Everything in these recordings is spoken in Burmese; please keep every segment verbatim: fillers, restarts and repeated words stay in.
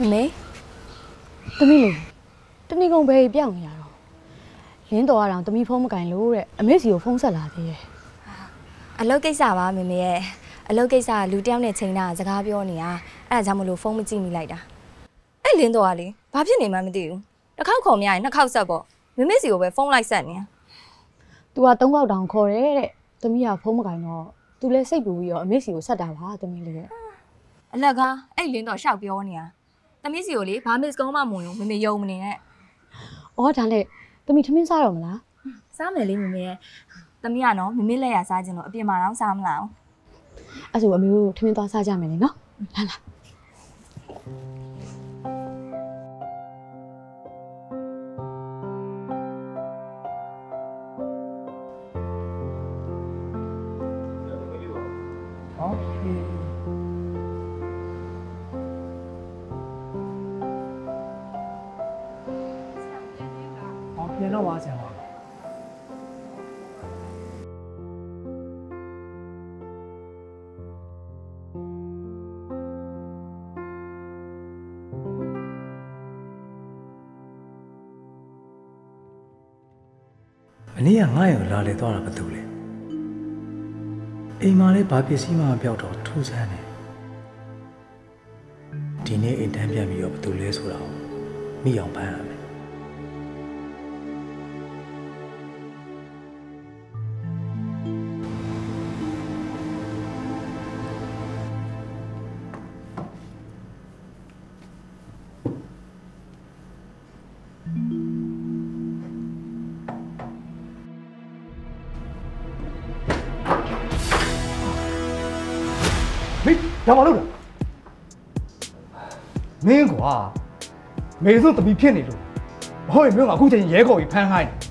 မေသမီးလေးတနည်းကုန်ပဲပြောင်းနေရတော့လင်းတော်ရအောင်သမီးဖုန်းမကင်လို့တဲ့အမေစီကိုဖုန်းဆက်လာသေးတယ်အလုပ်ကိစ္စပါမေမေရဲ့အလုပ်ကိစ္စလူတယောက်နဲ့ချိန်တာစကားပြောနေတာအဲ့ဒါကြောင့်မလို့ဖုန်းမကြည့်မိလိုက်တာအဲ့လင်းတော်ကလေဘာဖြစ်နေမှမသိဘူးတစ်ခေါက်ခေါ်မရရင်နှစ်ခေါက်ဆက်ပေါ့မေမေစီကိုပဲဖုန်းလိုက်ဆက်နေ။ तू ကသုံးခေါက်တောင်ခေါ်တယ်တဲ့သမီးကဖုန်းမကင်တော့ तू လည်းစိတ်ပူပြီးတော့အမေစီကိုဆက်တာပါသမီးလေးရဲ့အလကားအဲ့လင်းတော်ရှောက်ပြောနေတာသမီးစီကိုလေဘာမစ်ကုန်းမမွန်ရောမေမေယုံမနေနဲ့။အော်ဒါနဲ့သမီးထမင်းစားတော့မလား။စားမယ်လေမေမေရဲ့သမီးကနော်မေမေလက်ရစားခြင်းလို့အပြင်မှာတော့စားမလား။အဲ့ဆိုအမေတို့ထမင်းသွားစားကြမယ်လေနော်။လာလာပြန်တော့ပါဆရာမမနေ့ကငါ့ကိုလာလေသွားတာဘာလို့လဲအိမ်မှာလည်းဘာပစ္စည်းမှမပြောက်တော့ထူးဆန်းတယ်ဒီနေ့အိမ်တန်းပြန်ပြီးတော့ဘာလို့လဲဆိုတာကိုမိအောင်ပန်းရမယ်ရမလို့လားမင်းကွာမေစုတပီဖြစ်နေလို့မဟုတ်ရင်မင်းကအခုချိန်ရဲခေါ်ပြီးဖမ်းခိုင်းတယ်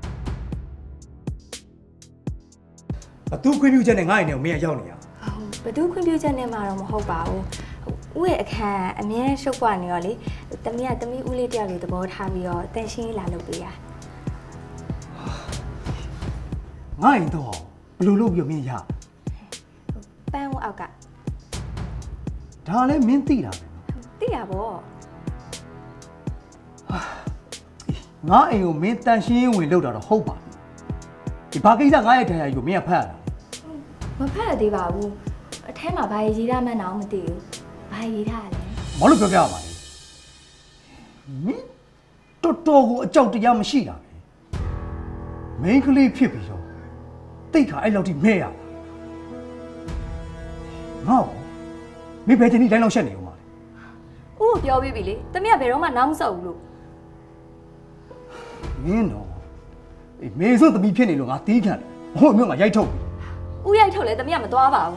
ဘသူခွင့်ပြုချက်နဲ့ငါ့အိမ်ထဲကိုမင်းရောက်နေရဘသူခွင့်ပြုချက်နဲ့မှတော့မဟုတ်ပါဘူးဦးရဲ့အခန်းအမြဲရှုပ်ပွားနေရောလေတမီးကတမီးဦးလေးတယောက်လိုသဘောထားပြီးတော့တန်ရှင်းလာလုပ်ပေးရငါ့အိမ်တော့ဘယ်လိုလုပ်ပြီးမင်းရပန်းဦးအောက်ကဒါလည်းမင်းသိတာပဲသိရပါဘောငါအိမ်ကိုမင်းတန်ရှင်းဝင်လောက်တာတော့ဟုတ်ပါဒီဘာကိစ္စငါရဲ့တရားကြီးကိုမင်းကဖတ်ရတာမဖတ်ရသေးပါဘူးအထဲမှာဘာရေးထားမှန်းတော့မသိဘူးဘာရေးထားလဲမလို့ပြောပြရပါလေမင်းတော်တော်ကိုအကြောက်တရားမရှိတာပဲမိန်းကလေးဖြစ်ပြီးတော့တိတ်ခါအဲ့လောက်ထိမဲရတာငါ့မင်းဘယ်ချိန်ဒီတိုင်းလောက်ရှက်နေဦးမှာလဲဦးပြောပြီးပြီလေတမီးကဘယ်တော့မှနားမစောက်ဘူးလို့မင်းတော့အေးမေစုသမီးဖြစ်နေလို့ငါတီးခံတယ်ဟိုမျိုးငါရိုက်ထုတ်ဦးရိုက်ထုတ်လဲတမီးကမသွားပါဘူး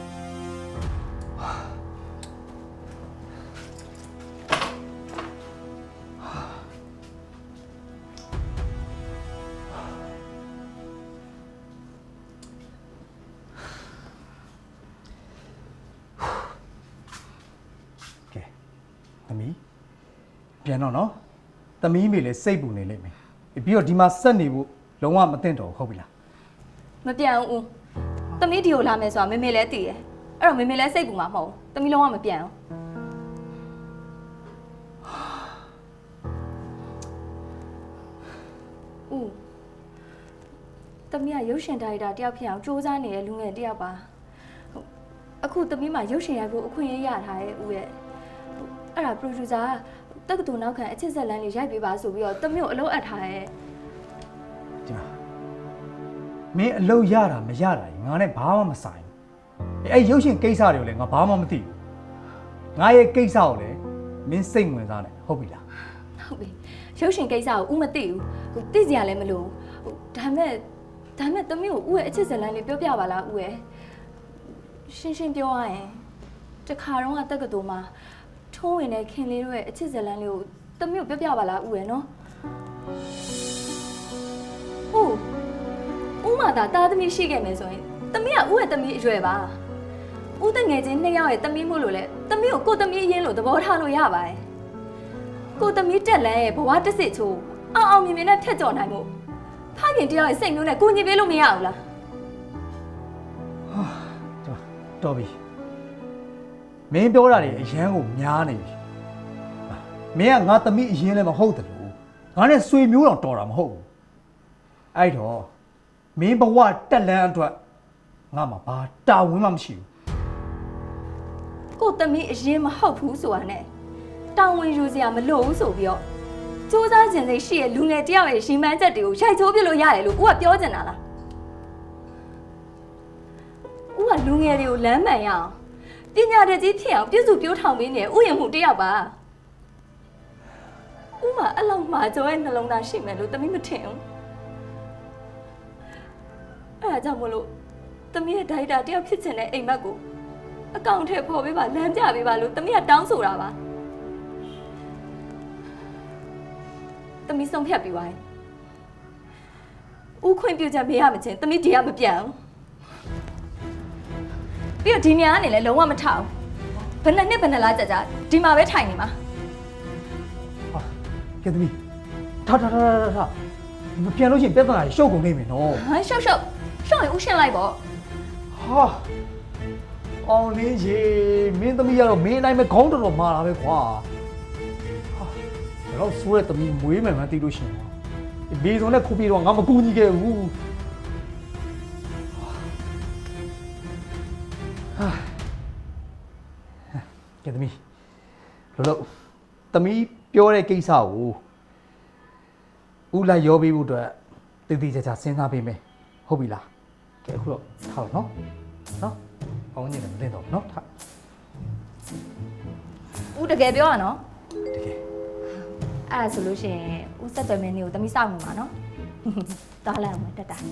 သမီးပြန်တော့နော်သမီးမေလည်းစိတ်ပူနေလိမ့်မယ်ပြီးတော့ဒီမှာဆက်နေဖို့လုံးဝမသင့်တော်ဟုတ်ပြီလားမပြန်ဘူးသမီးဒီကိုလာမယ်ဆိုတာမေမေလည်းသိတယ်အဲ့တော့မေမေလည်းစိတ်ပူမှာမဟုတ်ဘူးသမီးလုံးဝမပြန်ဘူးဦးသမီးကရုပ်ရှင်ဒါရိုက်တာတယောက်ဖြစ်အောင်စူးစမ်းနေတဲ့လူငယ်တယောက်ပါအခုသမီးမှာရုပ်ရှင်ရိုက်ဖို့အခွင့်အရေးရထားရဲ့ဦးရဲ့အဲ့ဒါ producer တက္ကသိုလ်နောက်ခံအချစ်ဆက်လန်းလေးရိုက်ပေးပါဆိုပြီးတော့တမီးကိုအလုပ်အပ်ထားရဲ့ဒီမှာမင်းအလုပ်ရတာမရတာငါနဲ့ဘာမှမဆိုင်ဘူးအဲ့ရုပ်ရှင်ကိစ္စတွေကိုလည်းငါဘာမှမသိဘူးငါရဲ့ကိစ္စကိုလည်းမင်းစိတ်ဝင်စားတယ်ဟုတ်ပြီလားဟုတ်ပြီရုပ်ရှင်ကိစ္စကိုဦးမသိဘူးဟိုသိစရာလည်းမလိုဘူးဒါမဲ့ဒါမဲ့တမီးကိုဦးရဲ့အချစ်ဆက်လန်းလေးပြောပြပါလားဦးရဲ့ရှင်းရှင်းပြောရရင်တခါတော့ကတက္ကသိုလ်မှာထုံးဝင်တဲ့ခင်လေးတို့ရဲ့အချစ်ဇလန်းလေးကိုတမီးကိုပြောပြပါလားဦးရယ်နော်ဟုတ်ဦးမသာတာသမီးရှိခဲ့မယ်ဆိုရင်တမီးကဦးရဲ့တမီးအရွယ်ပါဦးတငယ်ချင်းနှစ်ယောက်ရဲ့တမီးမို့လို့လေတမီးကိုကိုတမီးအရင်လို့သဘောထားလို့ရပါတယ်ကိုတမီးတက်လန်းရဲ့ဘဝတစ်စစ်ချိုးအောင်အောင်မြင်မြင်နဲ့ထက်ကျော်နိုင်မှုဖခင်တယောက်ရဲ့စိတ်မျိုးနဲ့ကိုညီပေးလို့မရဘူးလားဟာတော်ပြီမင်းပြောတာတွေအရန်ကိုများနေပြီမင်းကငါသမီးအရင်လည်းမဟုတ်တယ်လို့ငါနဲ့ဆွေမျိုးတော့တော်တာမဟုတ်ဘူးအဲ့တော့မင်းဘဝတက်လန်းအတွက်ငါမှဘာတာဝန်မှမရှိဘူးကိုသမီးအရင်မဟုတ်ဘူးဆိုတာနဲ့တောင်းဝင်ယူစရာမလိုဘူးဆိုပြီးတော့စူးစမ်းခြင်းစိတ်ရှိရဲ့လူငယ်တယောက်ရဲ့ရှင်မန်းချက်တွေကိုရိုက်ချိုးပြလို့ရတယ်လို့ဦးကပြောချင်တာလားဦးကလူငယ်တွေကိုလမ်းမှန်ရအောင်ပညာတတ်ကြီးဖြစ်အောင်ပြုစုပြောထောင်ပေးနေတဲ့ဥယျာဉ်မှုတယောက်ပါဦးမအဲ့လောက်မှာကြောရဲ့နှလုံးသားရှိမယ်လို့သမီးမထင်ဘူးအဲ့ဒါကြောင့်မလို့သမီးရဲ့ဒိုက်တာတယောက်ဖြစ်ချင်တဲ့အိမ်မက်ကိုအကောင့်ထဲပေါ်ပေးပါလမ်းပြပေးပါလို့သမီးကတောင်းဆိုတာပါသမီးဆုံးဖြတ်ပြီးပါရင်ဦးခွင့်ပြုချက်မရမချင်းသမီးဒီကမပြန်ဘူးပြီးတော့ဒီနေရာကနေလည်းလုံးဝမထအောင်ဘယ်နှစ်နှစ်ဘယ်နှစ်လားကြာကြာဒီမှာပဲထိုင်နေမှာဟာကဲသမီးထားထားထားထားထားမပြန်လို့ရှိရင်ပြဿနာရှုပ်ကုန်နေပြီနော်ဟမ်ရှုပ်ရှုပ်ရှုပ်ရင်ဦးရှင်းလိုက်ပေါ့ဟာအောင်လေးရေမင်းသမီးကတော့မင်းအတိုင်းပဲခေါင်းတော်တော်မာတာပဲကွာဟာတော့ဆိုးတဲ့သမီးမွေးမယ်မှသိလို့ရှိရင်ဘေးစုံနဲ့ခုပြေတော့ငါမကူညီခဲ့ဘူးဟာကဲသမီးလို့လို့သမီးပြောတဲ့ကိစ္စကိုဦးလိုက်ရောပေးဖို့အတွက်တည်တည်ချာချာစဉ်းစားပေးမယ်ဟုတ်ပြီလားကဲအခုတော့ထားတော့နော်နော်ပေါင်းနေတယ်မသိတော့နော်ထားဦးတကယ်ပြောရနော်တကယ်အဲ့ဒါဆိုလို့ရှိရင်ဦးဆက်သွယ်မင်းလေးကိုသမီးစောင့်နေမှာနော်တောင်းလိုက်အောင်တက်တာ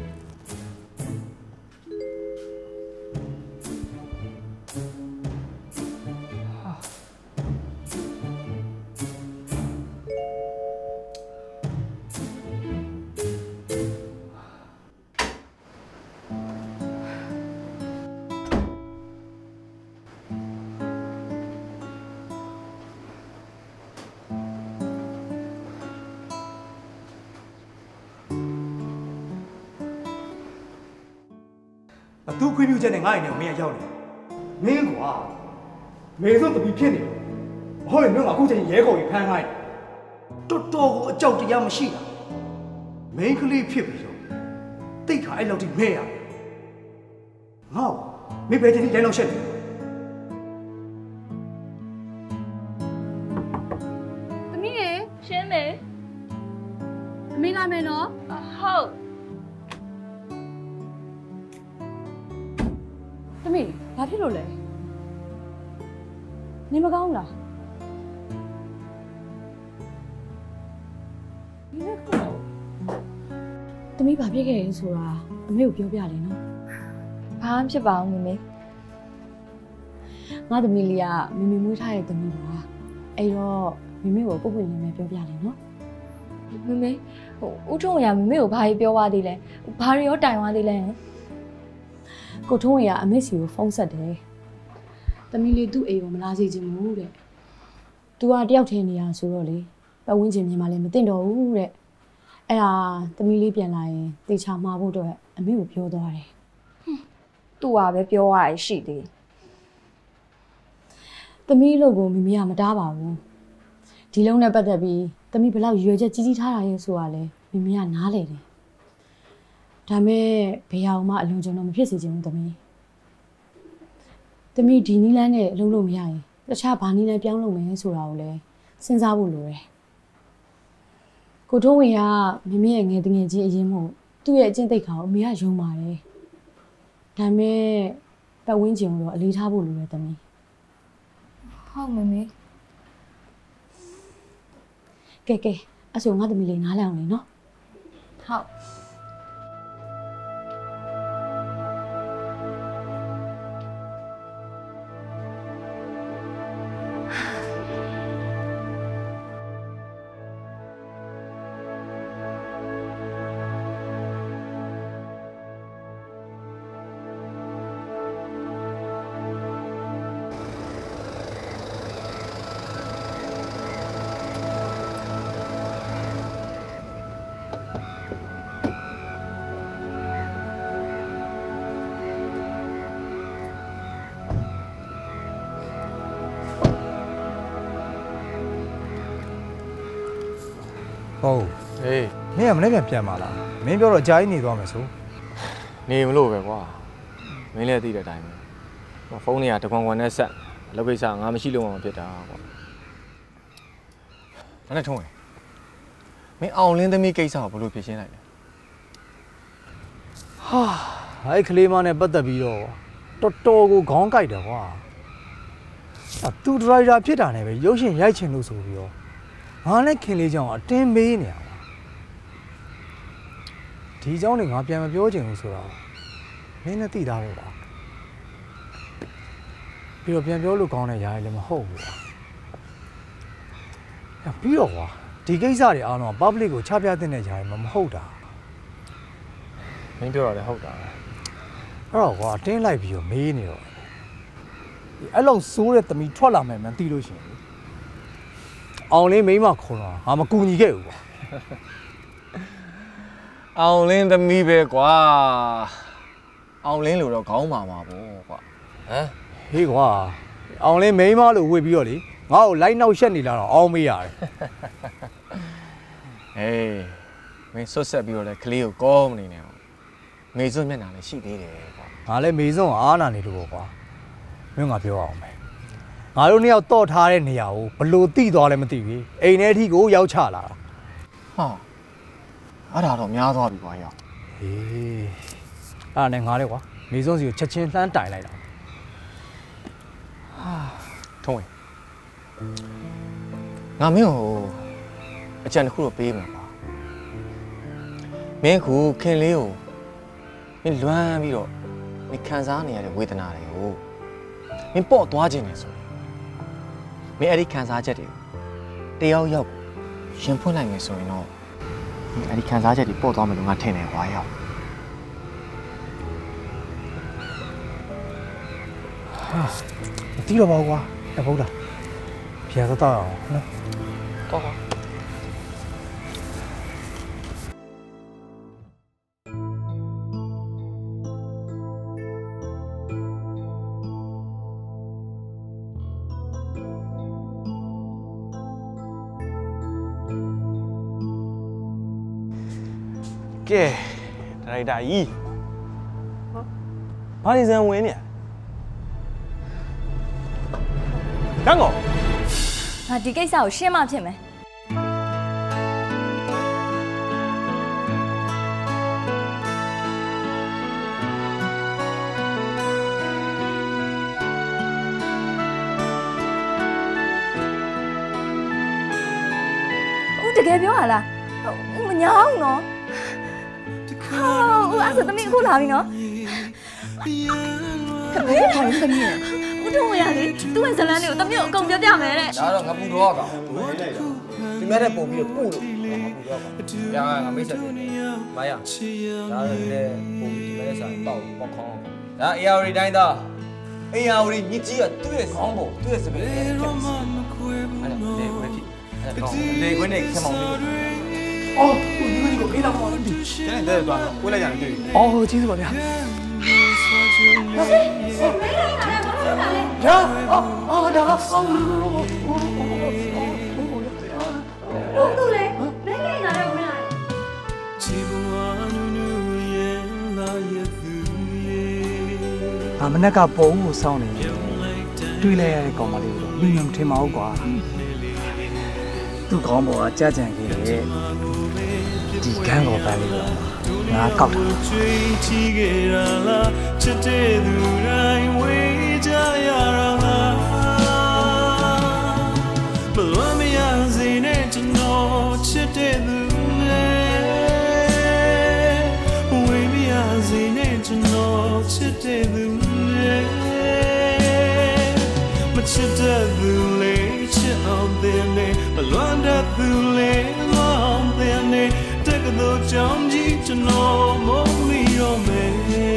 အတူခွင့်ပြုချက်နဲ့ငါ့အိမ်ထဲကိုမင်းရောက်နေမင်းကွာမေစုတပီဖြစ်နေတယ်မဟုတ်ရင်မင်းကအခုချိန်ရဲခေါ်ပြီးဖမ်းခိုင်းတော်တော်ကိုအကြောက်တရားမရှိတာမင်းကလေးဖြစ်ပြီးတော့တိတ်ခါအဲ့လောက်ထိမဲရငါ့မင်းပဲချင်းရိုင်းလောက်ရှက်တယ်သမီးရေရှင်းမေအမေလာမယ်နော်ဟုတ်သမီးဘာဖြစ်လို့လဲနေမကောင်းလားဒီနေ့ကောသမီးဘာဖြစ်ခဲ့လဲဆိုတာအမေကိုပြောပြလေနော်ဘာမှဖြစ်ပါဘူးမမေငါသမီးလေးကမမေမွေးထားတဲ့သမီးပါအဲ့တော့မမေကိုပုတ်ပွင့်လေးနဲ့ပြောပြလေနော်မမေဟိုဦးထုံးရမမေကိုဘာကြီးပြောသွားသေးလဲဘာတွေရောတိုင်သွားသေးလဲကိုထုံးဝင်ကအမေစီကိုဖုန်းဆက်တယ်။သမီးလေးသူ့အိမ်ကိုမလာစေချင်ဘူးတဲ့။ तू ကတယောက်ထင်းနေရဆိုတော့လေပတ်ဝန်းကျင်မြင်မှလည်းမသိတော့ဘူးတဲ့။အဲ့ဒါသမီးလေးပြန်လာရင်တေချာမှာဖို့အတွက်အမေကိုပြောသွားတယ်။ तू ကပဲပြောရရရှိသေး။သမီးလို့ကိုမမေကမတားပါဘူး။ဒီလုံးနဲ့ပတ်သက်ပြီးသမီးဘလောက်ရွယ်ချက်ကြီးကြီးထားတာရဲ့ဆိုတာလေမမေကနားလေတယ်။ဒါမဲ့ဘယ်အောင်မှအလုံးစုံတော့မဖြစ်စေချင်ဘူးသမီးသမီးဒီနီးလန်းနဲ့အလုံးလို့မရရင်တခြားဘာနီးလန်းပြောင်းလို့မယ်ဆိုတာကိုလည်းစဉ်းစားဖို့လိုတယ်ကိုထုံးဝင်ကမမေရဲ့ငယ်တငယ်ချင်းအရင်မို့သူ့ရဲ့အကျင့်သိက္ခာကိုအမေကယုံပါတယ်ဒါမဲ့ပတ်ဝန်းကျင်ကိုတော့အလေးထားဖို့လိုတယ်သမီးဟုတ်မမေကဲကဲအဲ့ဆိုငါသမီးလေးနားလည်အောင်လေနော်ဟုတ်ဟုတ်ဟေးမင်းကမနေ့ပြန်ပြန်มาလားမင်းပြောတော့ကြာကြီးနေသွားမယ်ဆိုနေမလို့ပဲကွာမင်းလည်းသိတဲ့အတိုင်းပဲဖုန်းတွေကတကွန်ကွန်နဲ့ဆက်အလုပ်ကိစ္စငါမရှိလို့မှမဖြစ်တာကွာဒါနဲ့ထုံးဝင်မင်းအောင်လင်းသမီးကိစ္စကိုဘယ်လိုဖြေရှင်းလိုက်လဲဟာအဲ့ကလေးမနဲ့ပတ်သက်ပြီးတော့တော်တော်ကိုခေါင်းကိုက်တယ်ကွာသူဒရိုက်တာဖြစ်တာနဲ့ပဲရုပ်ရှင်ရိုက်ချင်လို့ဆိုပြီးတော့ငါနဲ့ခင်လေးကြောင့်အတင်းမေးနေရပါဒီเจ้าနေငါပြန်မပြောချင်ဘူးဆိုတော့မင်းနဲ့သိသားပဲကွာပြီးတော့ပြန်ပြောလို့ကောင်းတဲ့ຢာရည်လည်းမဟုတ်ဘူးကွာပြီးတော့ကွာဒီကိစ္စတွေအားလုံးက public ကိုချပြတဲ့ຢာရည်မမဟုတ်တာမင်းပြောရတယ်ဟုတ်တာအဲ့တော့ကွာတင်းလိုက်ပြီးတော့မေးနေတော့အဲ့လောက်စိုးတဲ့သမီးထွက်လာမယ်မှန်းသိလို့ရှိရင်အောင်လေးမိမခေါ်တော့ငါမကူညီခဲ့ဘူးကွာအောင်လင်းသမီးပဲကွာအောင်လင်းလို့တော့ခေါင်းမာမှာပေါ့ကွာဟမ်ဟေးကွာအောင်လင်းမိမလို့ဝေ့ပြီးတော့လေငါ့ကိုလိုက်နောက်ရှက်နေလာတော့အောင်မေးရတယ်ဟေးမင်းဆွတ်ဆက်ပြီးတော့လေကလေးကိုကောမနေနဲ့မေစွန်းမျက်နှာလည်းရှိသေးတယ်ကွာငါလည်းမေစွန်းအားနာနေလို့ပေါ့ကွာမင်းငါပြောအောင်မယ်ငါတို့နှစ်ယောက်တော့ထားတဲ့နေရာကိုဘလို့တိသွားလဲမသိဘူးအိမ်ထဲအထိကိုရောက်ချလာတာဟာအဲ့ဒါတော့များသွားပြီကွာရောက်ဟေးအဲ့ဒါနဲ့ငါလည်းကွာမေစွန်းစီကိုချက်ချင်းလှမ်းတိုင်လိုက်တာဟာထုံးဝင်ငါမင်းကိုအကြံတစ်ခုတော့ပေးမှာကွာမင်းခုခင်လေးကိုမင်းလွမ်းပြီးတော့မင်းခံစားနေရတဲ့ဝေဒနာတွေကိုမင်းပေါ့သွားခြင်းနေဆိုရင်မင်းအဲ့ဒီခံစားချက်တွေကိုတယောက်ယောက်ရှင်ဖွင့်လိုက်မယ်ဆိုရင်တော့အဲ့ဒီခံစားချက်တွေပေါ့သွားမယ်လို့ငါထင်တယ်ကွာရောက်ဟာတီးတော့ပါကွာတပုတ်တာပြရတော့အောင်နော်တော့ပါကဲဒါရိုက်တာကြီးဘာနေစမ်းဝင်နေတန်းကောငါဒီကိစ္စကိုရှင်းမှဖြစ်မယ်ဦးတကယ်ပြောရလားမညာအောင်နော်ဦးအဲ့ဆိုသမီးအခုလာပြီနော်ဘယ်ထိုင်သမီးဦးတို့ရလေသူ့ရဲ့ဇလန်းလေးကိုသမီးကိုအကုန်ပြောပြမယ်တဲ့ဒါတော့ငါပူတော့ကောင်ဒီမဲ့တဲ့ပုံပြီးတော့ပို့လို့ငါပူတော့ကောင်ညာငါမိတ်ဆက်တယ်မရဒါတော့လေပုံဒီမဲ့တဲ့ဆိုင်တောက်ပေါက်ခေါင်းဒါအေယာဝရီတိုင်းသားအေယာဝရီမြစ်ကြီးကသူ့ရဲ့ခေါင်းပုံသူ့ရဲ့စပယ်အဲ့ဒါလေခွဲဖြစ်အဲ့ဒါလေခွဲနေခမောင်လေးအော်ဒီမကြီးကိုဖေးလာမောင်းလို့ဒီကျန်တဲ့သွားတော့ကိုလိုက်ရတယ်တွေ့အော်ကျေးဇူးပါဗျာညာအော်အော်ဒါအော်ဦးသူလေဘယ်ကိန်းလာလဲဝင်လာအမနက်ကပုံကိုစောင်းနေတယ်တွေးလိုက်ရတဲ့ကောင်မလေးကိုမိမထင်မအောင်ကွာသူ့ခေါင်းပေါ်ကကြကြံခဲ့တယ်ဒီကန်းကိုပန်းလေးတော့ငါကောက်တာချွေးချီခဲ့ရလားချစ်တဲ့သူတိုင်းဝေးကြရလားဘလို့မရစေနဲ့ကျွန်တော်ချစ်တဲ့သူနဲ့ဝေးမရစေနဲ့ကျွန်တော်ချစ်တဲ့သူနဲ့မချစ်တဲ့သူလေးချစ်အောင်တဲ့နဲ့မလွမ်းတဲ့သူလေးလွမ်းအောင်တဲ့နဲ့တကယ်တော့ကြောင့်ကြီးကျွန်တော်မမီရောမယ်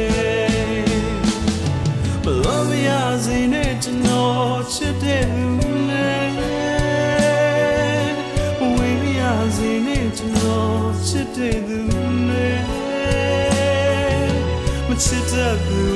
ဘလို့မရစေနဲ့ကျွန်တော်ချစ်တဲ့သူနဲ့ဝေးမရစေနဲ့ကျွန်တော်ချစ်တဲ့သူနဲ့မချစ်တဲ့သူ